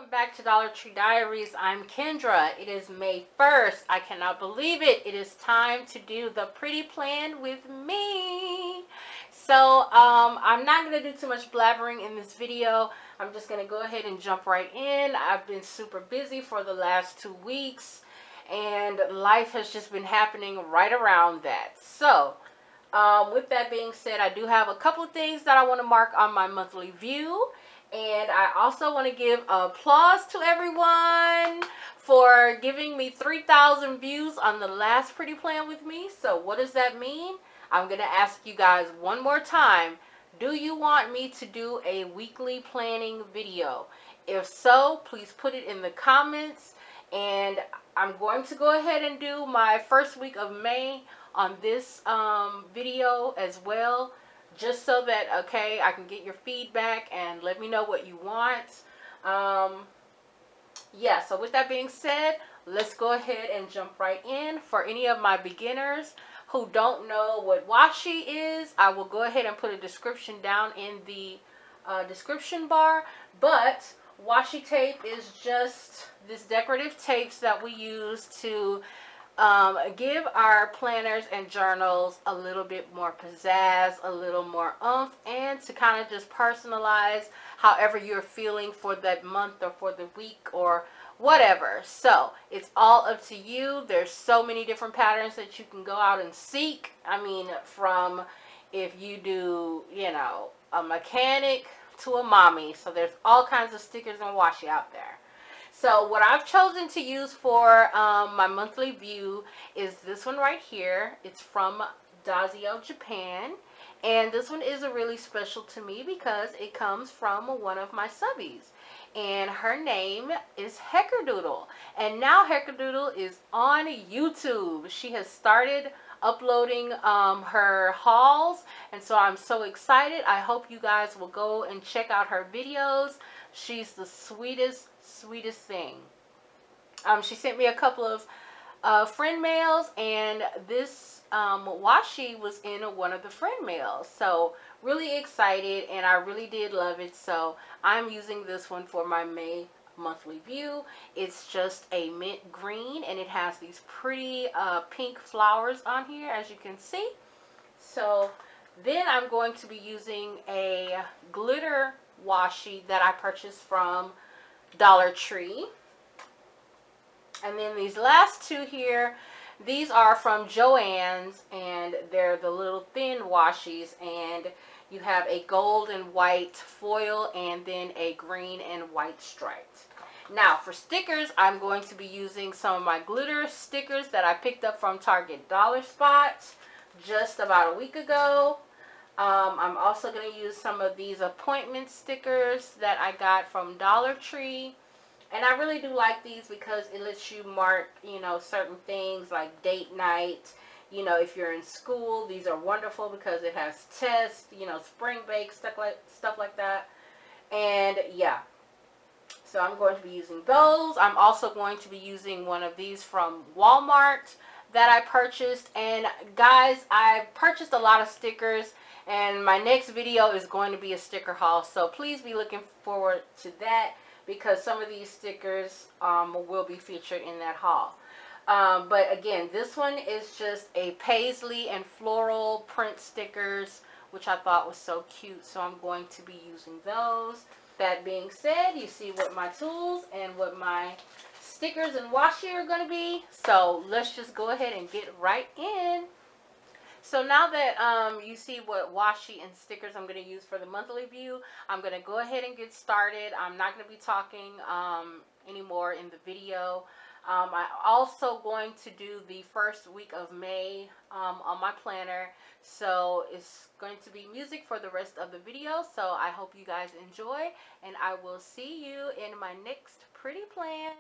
back to Dollar Tree Diaries. I'm Kendra. It is May 1st. I cannot believe it. It is time to do the pretty plan with me. So I'm not going to do too much blabbering in this video. I'm just going to go ahead and jump right in. I've been super busy for the last 2 weeks, and life has just been happening right around that. So with that being said, I do have a couple of things that I want to mark on my monthly view. And I also want to give applause to everyone for giving me 3,000 views on the last pretty plan with me. So what does that mean? I'm going to ask you guys one more time. Do you want me to do a weekly planning video? If so, please put it in the comments. And I'm going to go ahead and do my first week of May on this video as well. Just so that, okay, I can get your feedback and let me know what you want. Yeah, so with that being said, let's go ahead and jump right in. For any of my beginners who don't know what washi is, I will go ahead and put a description down in the description bar. But washi tape is just this decorative tapes that we use to give our planners and journals a little bit more pizzazz, a little more oomph, and to kind of just personalize however you're feeling for that month or for the week or whatever. So it's all up to you. There's so many different patterns that you can go out and seek. I mean, from if you do, you know, a mechanic to a mommy. So there's all kinds of stickers and washi out there. So what I've chosen to use for my monthly view is this one right here. It's from Dasio, Japan. And this one is really special to me because it comes from one of my subbies. And her name is Heckerdoodle. And now Heckerdoodle is on YouTube. She has started uploading her hauls. And so I'm so excited. I hope you guys will go and check out her videos. She's the sweetest thing. She sent me a couple of friend mails, and this washi was in one of the friend mails. So really excited, and I really did love it. So I'm using this one for my May monthly view. It's just a mint green, and it has these pretty pink flowers on here, as you can see. So then I'm going to be using a glitter washi that I purchased from Dollar Tree. And then these last two here, these are from Joann's, and they're the little thin washies, and you have a gold and white foil and then a green and white striped. Now for stickers, I'm going to be using some of my glitter stickers that I picked up from Target Dollar Spot just about a week ago. I'm also going to use some of these appointment stickers that I got from Dollar Tree. And I really do like these because it lets you mark, you know, certain things like date night. You know, if you're in school, these are wonderful because it has tests, you know, spring break, stuff like that. And yeah, so I'm going to be using those. I'm also going to be using one of these from Walmart that I purchased. And guys, I purchased a lot of stickers. And my next video is going to be a sticker haul. So please be looking forward to that because some of these stickers will be featured in that haul. But again, this one is just a paisley and floral print stickers, which I thought was so cute. So I'm going to be using those. That being said, you see what my tools and what my stickers and washi are going to be. So let's just go ahead and get right in. So now that you see what washi and stickers I'm going to use for the monthly view, I'm going to go ahead and get started. I'm not going to be talking anymore in the video. I'm also going to do the first week of May on my planner. So it's going to be music for the rest of the video. So I hope you guys enjoy, and I will see you in my next pretty plan.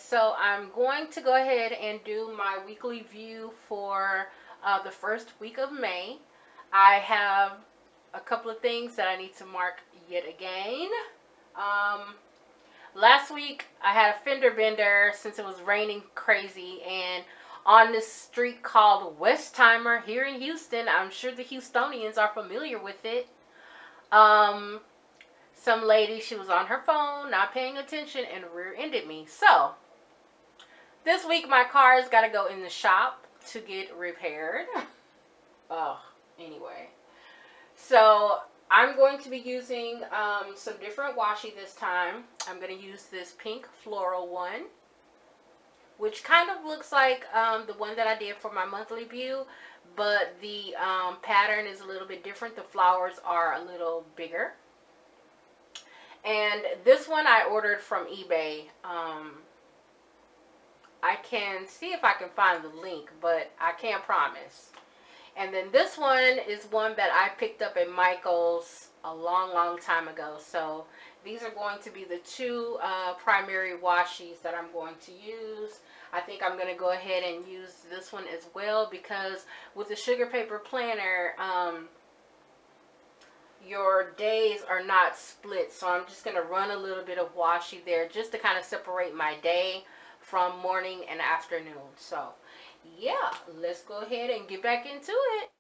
So I'm going to go ahead and do my weekly view for the first week of May. I have a couple of things that I need to mark yet again. Last week I had a fender bender since it was raining crazy, and on this street called Westheimer here in Houston. I'm sure the Houstonians are familiar with it. Some lady, she was on her phone, not paying attention, and rear-ended me. So, this week my car's got to go in the shop to get repaired. Anyway. So, I'm going to be using some different washi this time. I'm going to use this pink floral one, which kind of looks like the one that I did for my monthly view, but the pattern is a little bit different. The flowers are a little bigger. And this one I ordered from eBay. I can see if I can find the link, but I can't promise. And then this one is one that I picked up at Michael's a long time ago. So these are going to be the two primary washis that I'm going to use. I think I'm going to go ahead and use this one as well, because with the sugar paper planner, your days are not split. So I'm just going to run a little bit of washi there just to kind of separate my day from morning and afternoon. So yeah, let's go ahead and get back into it.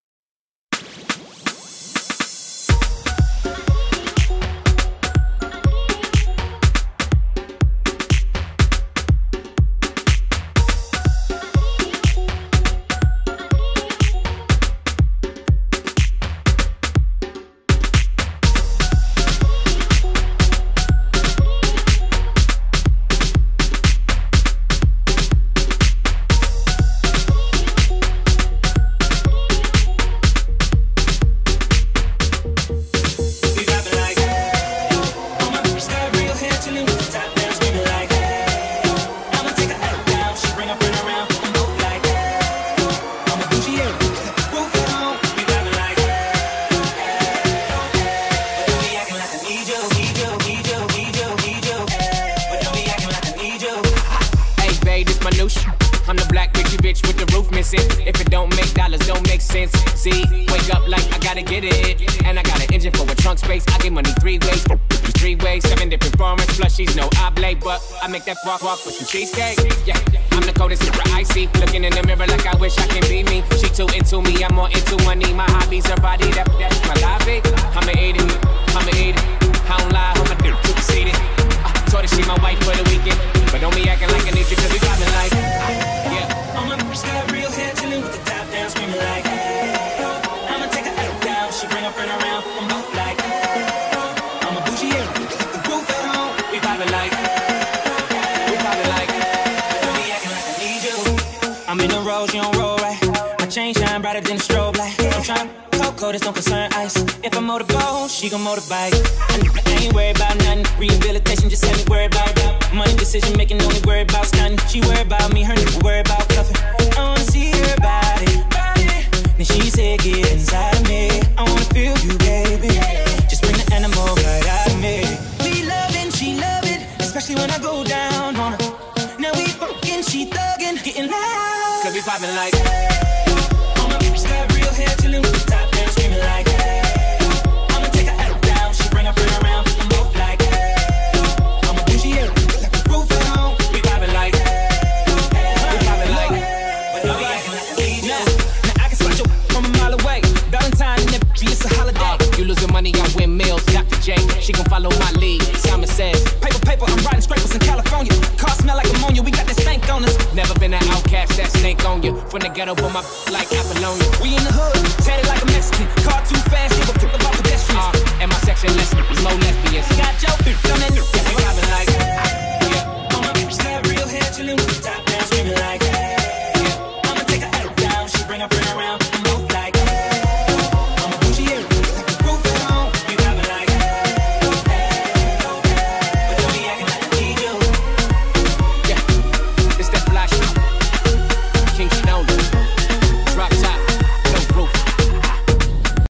I'm the black bitch with the roof missing. If it don't make dollars, don't make sense. See, wake up like I gotta get it. And I got an engine for a trunk space. I get money 3 ways. 3 ways, 7 different formats. Plushies, no oblate, but I make that walk with some cheesecake. Yeah, I'm the coldest super icy. Looking in the mirror like I wish I can be me. She too into me, I'm more into money. My hobbies, her body, that's my lobby. I'ma eat it. I don't lie, I'm a dude, superseded. Told her she my wife for the weekend, but don't be acting like I need you, cause we vibing like, yeah. All my bitches got real hair, chillin' with the top down, screaming like, I'ma take her out down, she bring her friend around, I'm both like, I'm a bougie, the roof at home, we vibing like, but don't be acting like I need you. I'm in the rose, you don't roll right, my chain shine brighter than a strobe light, I'm tryna cold, this don't concern ice. If I motorboat, she gon' motorbike. I ain't worried about nothing. Rehabilitation just had me worried about money decision making, only worried about stunning. She worried about me, her nigga worried about cuffing. I wanna see her body. Then she said, get inside of me. I wanna feel you, baby. Just bring the animal right out of me. We loving, she love it, especially when I go down on her. Now we fucking, she thugging, getting loud. Cause we poppin' like, all my bitches got real hair, chillin' with the top down, screaming like, I'ma take her out down, she bring her friend around, I'm both like, I'm a bougie, like the roof at home, we poppin' like, but don't be acting like I need you. Now I can spot you from a mile away, Valentine and that bitch, it's a holiday. You losing money on windmills, Dr. J, she gon' follow my lead, Simon says, Paper, I'm riding scrapers in California, car smell like ammonia, we got that stank on us. Never been an outcast, that snake on you, from the ghetto, but my like Apollonia. We in the